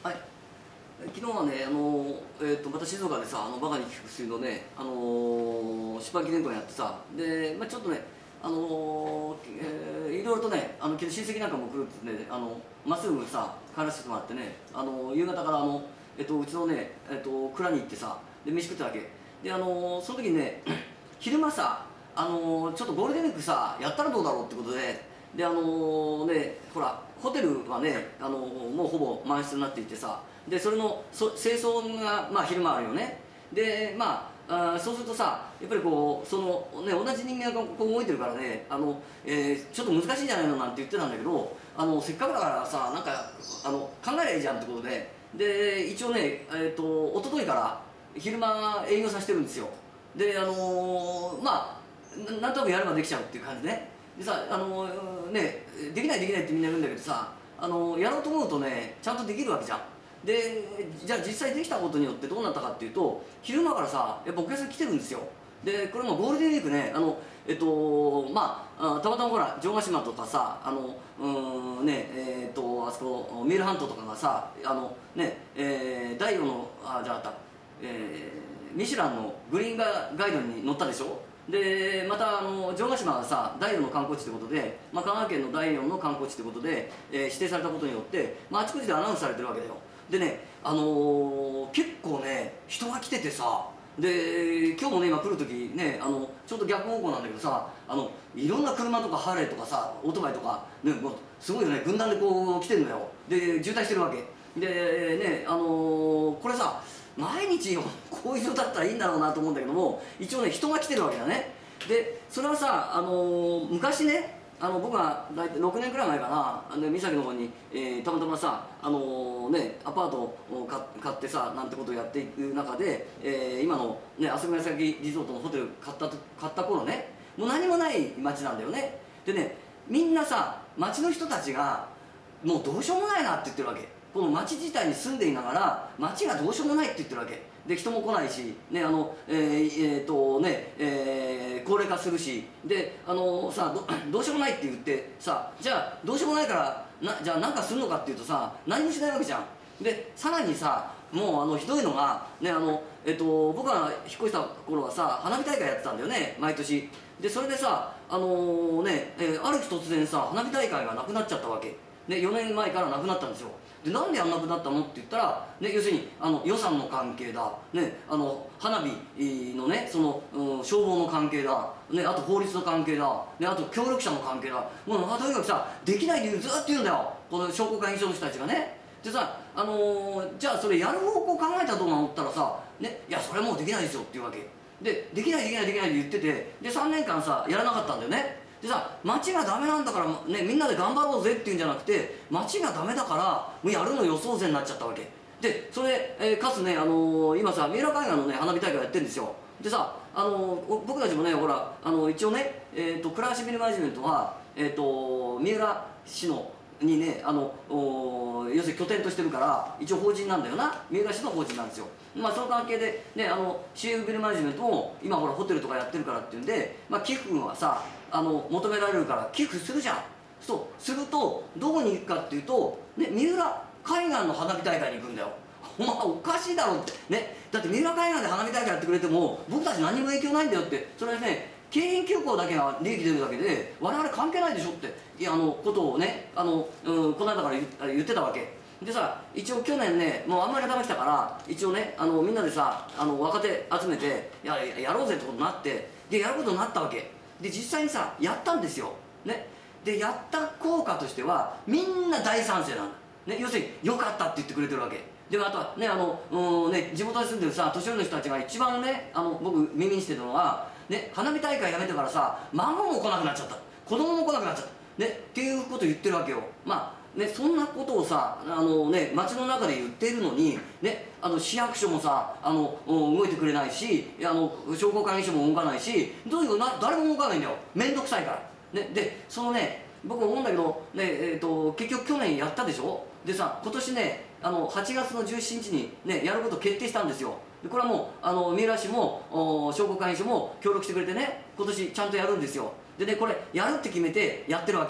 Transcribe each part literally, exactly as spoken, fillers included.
はい、昨日はね、あのえー、とまた静岡でさ、あのバカに効く薬のね、あのー、出版記念館やってさ、で、まあ、ちょっとね、あのーえーいろいろとね、あの親戚なんかも来るってね、あのまっすぐさ、帰らせてもらってね、あの夕方からあの、えー、とうちのね、えー、と蔵に行ってさ、で飯食ったわけで、あのーその時にね、昼間さ、あのーちょっとゴールデンウィークさ、やったらどうだろうってことで。であのーねほらホテルはね、あのーもうほぼ満室になっていてさ、でそれのそ清掃が、まあ、昼間あるよね。でまああそうするとさ、やっぱりこうその、ね、同じ人間がこう動いてるからね、あの、えーちょっと難しいんじゃないのなんて言ってたんだけど、あのせっかくだからさ、なんかあの考えりゃいいじゃんってことで、で一応ね、えー、と一昨日から昼間営業させてるんですよ。であのーまあななんとなくやればできちゃうっていう感じね。でさ、あのね、できないできないってみんな言うんだけどさ、あのやろうと思うとね、ちゃんとできるわけじゃん。でじゃあ実際できたことによってどうなったかっていうと、昼間からさやっぱお客さん来てるんですよ。でこれもゴールデンウィークね、あのえっとまあたまたまほら城ヶ島とかさ、あのうーんねえーっとあそこ三浦半島とかがさ、あのねえー、第四のあじゃああった、えー、ミシュランのグリーンガイドに載ったでしょ。でまたあの城ヶ島がさ第よんの観光地ということで、まあ、香川県の第よんの観光地ということで、えー指定されたことによって、まあ、あちこちでアナウンスされてるわけだよ。でね、あのー結構ね人が来ててさ、で今日もね今来る時ね、あのちょうど逆方向なんだけどさ、あのいろんな車とかハーレーとかさオートバイとか、ね、もうすごいよね、軍団でこう来てるんだよ。で渋滞してるわけでね、あのーこれさ毎日こういう人だったらいいんだろうなと思うんだけども、一応ね人が来てるわけだね。でそれはさ、あのー昔ね、あの僕が大体ろくねんくらい前かな、あの三崎の方に、えーたまたまさ、あのーね、アパートを買買ってさなんてことをやっていく中で、えー今の、ね、遊びヶ崎リゾートのホテル買ったと買った頃ね、もう何もない街なんだよね。でね、みんなさ街の人たちがもうどうしようもないなって言ってるわけ。この町自体に住んでいながら町がどうしようもないって言ってるわけで、人も来ないし、ね、あのえー、えー、とね、えー、高齢化するし、であのさ ど, どうしようもないって言ってさ、じゃあどうしようもないからな、じゃあ何かするのかっていうとさ、何もしないわけじゃん。でさらにさ、もうあのひどいのがね、あの、えっと、僕が引っ越した頃はさ花火大会やってたんだよね、毎年。でそれでさ、あのー、ね、えーある日突然さ花火大会がなくなっちゃったわけで、よねんまえからなくなったんですよ。でなんでやんなくなったのって言ったら、ね、要するにあの予算の関係だ、ね、あの花火のね、その、うん、消防の関係だ、ね、あと法律の関係だ、ね、あと協力者の関係だ、もうとにかくさできない理由ずっと言うんだよ、この商工会議所の人たちがね。でさ、あのー、じゃあそれやる方向考えたらどうなのって言ったらさ、ね、いやそれはもうできないですよっていうわけで、できないできないできないって言ってて、でさんねんかんさやらなかったんだよね。でさ、町がダメなんだから、ね、みんなで頑張ろうぜっていうんじゃなくて、町がダメだからもうやるの予想ぜになっちゃったわけで、それ、えーかつね、あのー今さ三浦海岸のね花火大会やってるんですよ。でさ、あのー僕たちもねほら、あの一応ね、えー、と倉橋ビルマネジメントは、えー、と三浦市のにね、あのお要するに拠点としてるから一応法人なんだよな、三浦市の法人なんですよ。まあその関係でね、あの シーエフ ビルマネジメントも今ほらホテルとかやってるからっていうんで、まあ、寄付はさあの求められるから寄付するじゃん。そうするとどこに行くかっていうと、ね、三浦海岸の花火大会に行くんだよ。お前おかしいだろってね。だって三浦海岸で花火大会やってくれても僕たち何も影響ないんだよって。それはね、京浜急行だけが利益出るだけで我々関係ないでしょっていやあのことをね、あの、うん、この間から言言ってたわけでさ。一応去年ね、もうあんまり頭きたから一応ね、あのみんなでさ、あの若手集めてややろうぜってことになって、でやることになったわけで、実際にさやったんですよね。でやった効果としてはみんな大賛成なんだ、ね、要するに良かったって言ってくれてるわけで。あとはね、あのうんね、地元に住んでるさ年寄りの人たちが一番ね、あの僕耳にしてるのは、ね、花火大会やめてからさ孫も来なくなっちゃった、子供も来なくなっちゃった、ね、っていうこと言ってるわけよ。まあね、そんなことをさ、あの、ね、街の中で言っているのに、ね、あの市役所もさあの動いてくれないし、あの商工会議所も動かないし、どういうな誰も動かないんだよ、面倒くさいから、ね、でそのね、僕思うんだけど、ねえー、と結局去年やったでしょ。でさ今年ね、あのはちがつのじゅうしちにちに、ね、やることを決定したんですよ。でこれはもうあの三浦市も商工会議所も協力してくれてね、今年ちゃんとやるんですよ。でね、これやるって決めてやってるわけ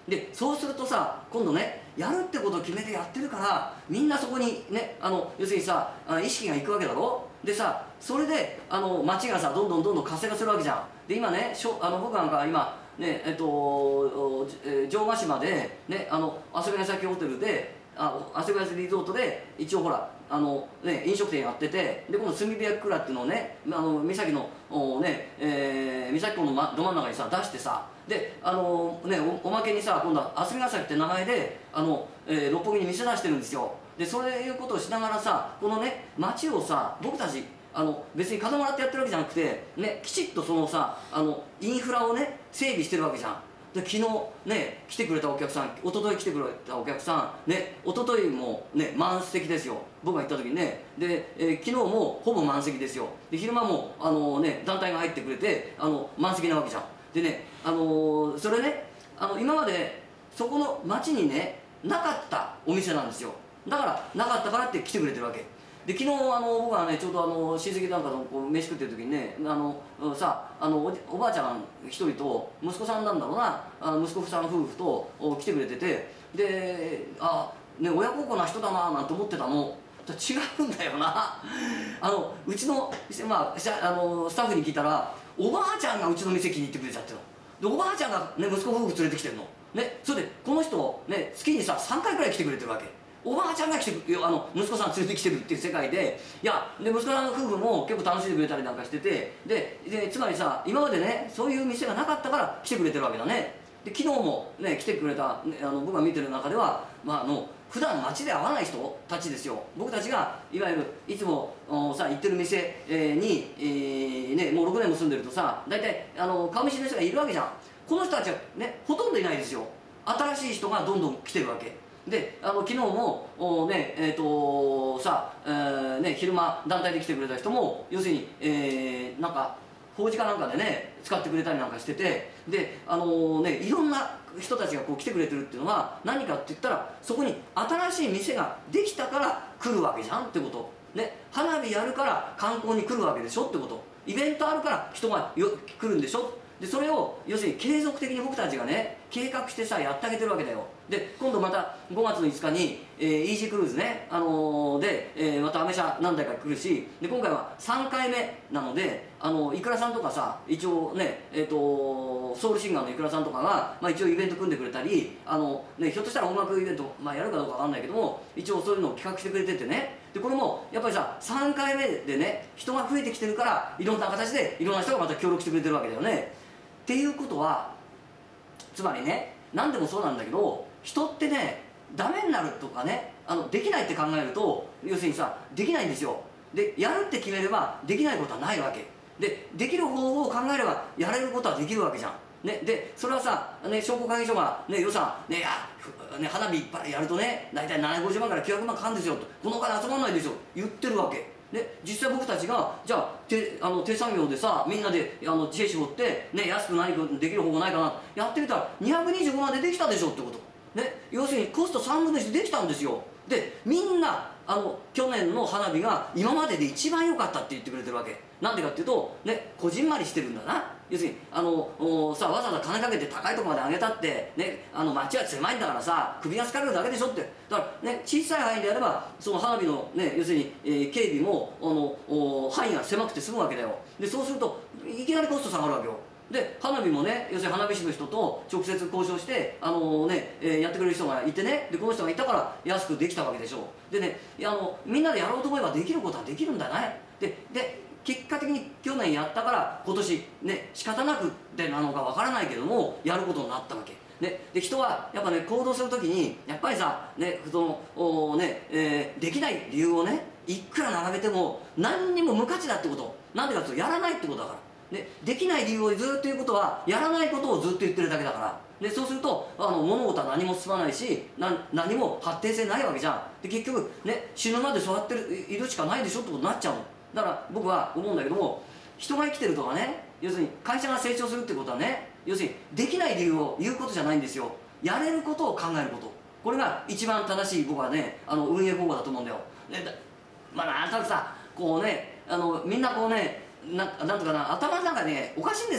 でそうするとさ、今度ねやるってことを決めてやってるから、みんなそこにね、あの要するにさ、あ意識がいくわけだろ。でさ、それであの街がさどんどんどんどん活性化するわけじゃん。で今ね、しょあの僕なんか今ねえっと、えー、城ヶ島でね、あの遊び先ホテルで、あ遊び先リゾートで一応ほらあの、ね、飲食店やってて、で今度炭火焼蔵っていうのをね、あの三崎のお、ねえー、三崎港の、ま、ど真ん中にさ出してさ、であの、ね、お, おまけにさ今度は霞ヶ関って名前であの、えー、六本木に店出してるんですよ。でそういうことをしながらさ、このね街をさ僕たちあの別に金もらってやってるわけじゃなくて、ね、きちっとそのさあのインフラをね整備してるわけじゃん。で昨日ね来てくれたお客さん、一昨日来てくれたお客さんね、一昨日もね満席ですよ、僕が行った時にね。で、えー、昨日もほぼ満席ですよ。で昼間もあの、ね、団体が入ってくれてあの満席なわけじゃん。でね、あのー、それねあの今までそこの町にねなかったお店なんですよ。だからなかったからって来てくれてるわけで、昨日あの僕はねちょうどあの親戚なんかとこう飯食ってる時にね、あのさあの お, おばあちゃん一人と息子さんなんだろうな、あの息子さん夫婦と来てくれてて、であね親孝行な人だななんて思ってたの。違うんだよなあのうちの、まあ、あのスタッフに聞いたら、おばあちゃんがうちの店気に入ってくれちゃってるので、おばあちゃんが、ね、息子夫婦連れてきてるのね。それでこの人、ね、月にささんかいくらい来てくれてるわけ。おばあちゃんが来てあの息子さん連れてきてるっていう世界で、いやで息子さんの夫婦も結構楽しんでくれたりなんかしてて、ででつまりさ今までねそういう店がなかったから来てくれてるわけだね。で昨日もね来てくれた、ね、あの僕が見てる中では、まあ、あの普段街で会わない人たちですよ。僕たちがいわゆるいつもさ行ってる店に、えーね、もうろくねんも住んでるとさ、大体あの顔見知りの人がいるわけじゃん。この人たちはねほとんどいないですよ。新しい人がどんどん来てるわけで、あの昨日もお、ねえーとさえーね、昼間団体で来てくれた人も要するに、えー、なんか法事かなんかでね使ってくれたりなんかしてて、であのー、ねいろんな人たちがこう来てくれてるっていうのは何かって言ったら、そこに新しい店ができたから来るわけじゃんってことね。花火やるから観光に来るわけでしょってこと、イベントあるから人がよ来るんでしょ。でそれを要するに継続的に僕たちがね計画してさやってあげてるわけだよ。で今度またごがつのいつかに、えー、イージークルーズね、あのー、で、えー、またアメ車何台か来るし、で今回はさんかいめなので、あのイクラさんとかさ一応ね、えー、とソウルシンガーのイクラさんとかが、まあ、一応イベント組んでくれたり、あの、ね、ひょっとしたら音楽イベント、まあ、やるかどうかわかんないけども、一応そういうのを企画してくれててね。でこれもやっぱりささんかいめでね人が増えてきてるから、いろんな形でいろんな人がまた協力してくれてるわけだよね。っていうことはつまりね、何でもそうなんだけど、人ってねダメになるとかね、あのできないって考えると要するにさできないんですよ。でやるって決めればできないことはないわけで、できる方法を考えればやれることはできるわけじゃんね。でそれはさ、ね、商工会議所が、ね、予算、ね、いやね、花火いっぱいやるとね大体ななひゃくごじゅうまんからきゅうひゃくまんかかるんですよと、このお金集まらないですよ言ってるわけで、実際僕たちがじゃあ手あの手作業でさみんなであの知恵絞って、ね、安く何かできる方法ないかなやってみたらにひゃくにじゅうごまんでできたでしょってこと、ね、要するにコストさんぶんのいちでできたんですよ。でみんなあの去年の花火が今までで一番良かったって言ってくれてるわけなんでかっていうと、ね、こじんまりしてるんだな。要するにあのさわざわざ金かけて高いところまで上げたって、ね、あの街は狭いんだからさ首が疲れるだけでしょって。だから、ね、小さい範囲であればその花火の、ね、要するに、えー、警備もあの範囲が狭くて済むわけだよ。でそうするといきなりコスト下がるわけよ。で花火もね要するに花火師の人と直接交渉してあの、ねえー、やってくれる人がいてね、でこの人がいたから安くできたわけでしょう。でねあのみんなでやろうと思えばできることはできるんだね。でで結果的に去年やったから今年ね仕方なくってなのかわからないけどもやることになったわけ。ね、で人はやっぱね行動するときにやっぱりさ、ねそのお、ねえー、できない理由をねいくら並べても何にも無価値だってこと。なんでかというとやらないってことだから。で, できない理由をずっと言うことはやらないことをずっと言ってるだけだから。でそうするとあの物事は何も進まないしな何も発展性ないわけじゃん。で結局ね死ぬまでそうやってるいるしかないでしょってことになっちゃうの。だから僕は思うんだけども、人が生きてるとかね要するに会社が成長するってことはね要するにできない理由を言うことじゃないんですよ。やれることを考えること、これが一番正しい僕はねあの運営方法だと思うんだよ。でだまあなんとなくさこうねあのみんなこうねななんとかな頭の中ねおかしいんですよ。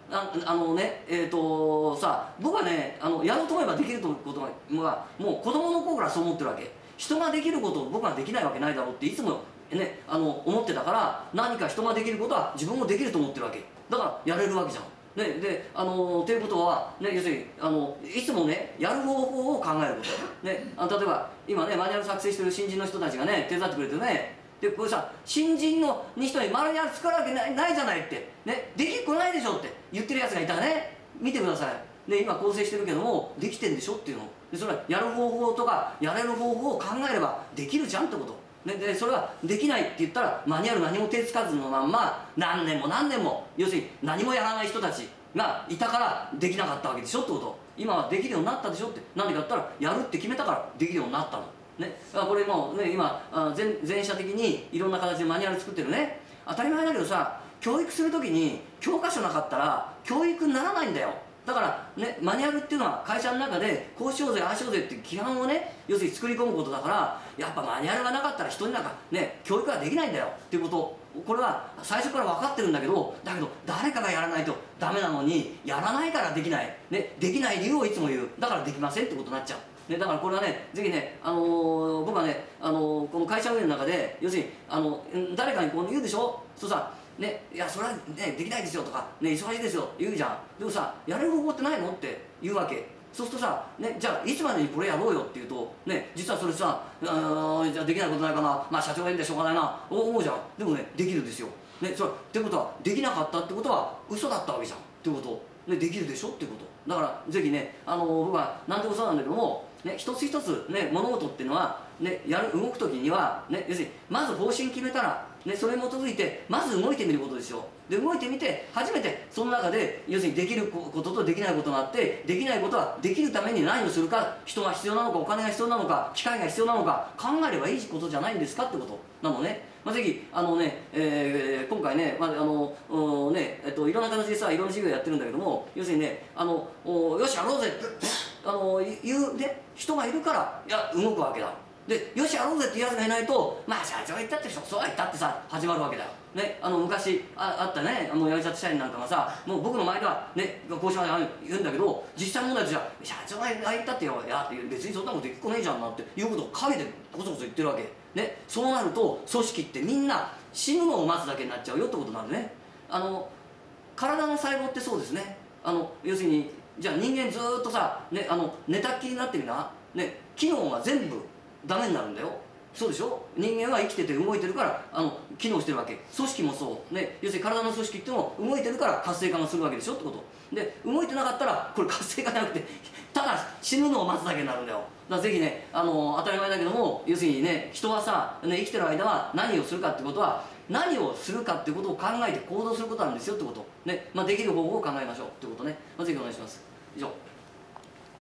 ああのねえっ、ー、とさ僕はねあのやろうと思えばできるということがもう子供の頃からそう思ってるわけ。人ができることを僕ができないわけないだろうっていつもねあの思ってたから、何か人ができることは自分もできると思ってるわけだからやれるわけじゃん。ね、であのということは、ね、要するにあのいつもねやる方法を考えること、ね、あの例えば今ねマニュアル作成してる新人の人たちがね手伝ってくれてね、でこれさ新人の人にマニュアル作るわけない、ないじゃないって、ね、できっこないでしょって言ってるやつがいたらね見てください。で今構成してるけどもできてんでしょっていうので、それはやる方法とかやれる方法を考えればできるじゃんってこと。ね、でそれはできないって言ったらマニュアル何も手つかずのまんま何年も何年も要するに何もやらない人たちがいたからできなかったわけでしょってこと。今はできるようになったでしょって。何でかって言ったらやるって決めたからできるようになったのね。だからこれもうね今あ全全社的にいろんな形でマニュアル作ってるね。当たり前だけどさ、教育するときに教科書なかったら教育にならないんだよ。だからね、マニュアルっていうのは会社の中でこうしようぜああしようぜっていう規範をね要するに作り込むことだから、やっぱマニュアルがなかったら人になんかね教育ができないんだよっていうこと、これは最初から分かってるんだけど、だけど誰かがやらないとダメなのにやらないからできない、ね、できない理由をいつも言う、だからできませんってことになっちゃう、ね、だからこれはねぜひね、あのー、僕はね、あのー、この会社運営の中で要するにあの誰かにこう言うでしょ、そうさね、いやそれはねできないですよとか、ね、忙しいですよって言うじゃん。でもさやれる方法ってないのって言うわけ。そうするとさ、ね、じゃあいつまでにこれやろうよって言うと、ね、実はそれさあじゃあできないことないかな、まあ社長がいいんでしょうがないな思うじゃん。でもねできるんですよ、ね、それってことはできなかったってことは嘘だったわけじゃんってこと、ね、できるでしょってこと。だからぜひね、あの僕は何でもそうなんだけども、ね、一つ一つ、ね、物事っていうのは、ね、やる動く時には、ね、要するにまず方針決めたら、ね、それに基づいてまず動いてみることですよ。で動いてみて初めてその中で要するにできることとできないことがあって、できないことはできるために何をするか、人が必要なのかお金が必要なのか機械が必要なのか考えればいいことじゃないんですかってことなのね。まあ、ぜひあのね、えー、今回ね、まああのねえっと、いろんな形でさいろんな授業やってるんだけども、要するにねあのよしやろうぜってあの言う、ね、人がいるからいや動くわけだ。でよしやろうぜっていうやつがいないと、まあ社長が言ったってそうは言ったってさ始まるわけだよ、ね、あの昔 あ, あったねもうやりちゃった社員なんかがさ、もう僕の前ではねこうしましょう言うんだけど、実際問題としては社長が言ったってよ、いや別にそんなことできっこねえじゃんなっていうことを陰でこそこそ言ってるわけね。そうなると組織ってみんな死ぬのを待つだけになっちゃうよってことなんでね。あの体の細胞ってそうですね。あの要するにじゃあ人間ずーっとさ、ね、あの寝たっきりになってみな、ね、機能が全部ダメになるんだよ。そうでしょ。人間は生きてて動いてるからあの機能してるわけ。組織もそう、ね、要するに体の組織っていうのも動いてるから活性化がするわけでしょってことで、動いてなかったらこれ活性化じゃなくてただ死ぬのを待つだけになるんだよ。だからぜひねあの当たり前だけども、要するにね人はさ、ね、生きてる間は何をするかってことは何をするかってことを考えて行動することなんですよってことね。まあ、できる方法を考えましょうってことね。まあ、ぜひお願いします。以上。